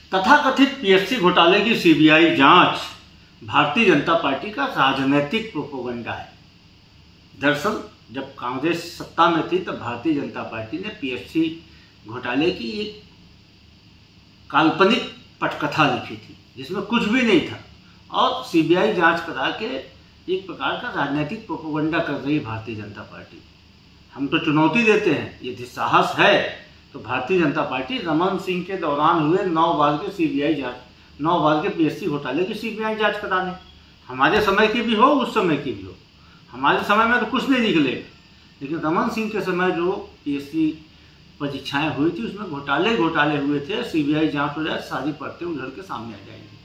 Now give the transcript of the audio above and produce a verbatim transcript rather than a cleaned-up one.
तथाकथित पीएससी घोटाले की सीबीआई जांच भारतीय जनता पार्टी का राजनीतिक प्रोपोगंडा है। दरअसल जब कांग्रेस सत्ता में थी तब भारतीय जनता पार्टी ने पीएससी घोटाले की एक काल्पनिक पटकथा लिखी थी जिसमें कुछ भी नहीं था, और सीबीआई जांच करा के एक प्रकार का राजनीतिक प्रोपोगंडा कर रही भारतीय जनता पार्टी। हम तो चुनौती देते हैं, यदि साहस है तो भारतीय जनता पार्टी रमन सिंह के दौरान हुए नौ बार के सीबीआई जांच, नौ बार के पीएससी घोटाले की सीबीआई जांच करा लें। हमारे समय की भी हो, उस समय की भी हो। हमारे समय में तो कुछ नहीं निकलेगा, लेकिन रमन सिंह के समय जो पीएससी परीक्षाएं हुई थी उसमें घोटाले घोटाले हुए थे। सीबीआई जांच हो जाए, सारी परतें उधर के सामने आ जाएंगी।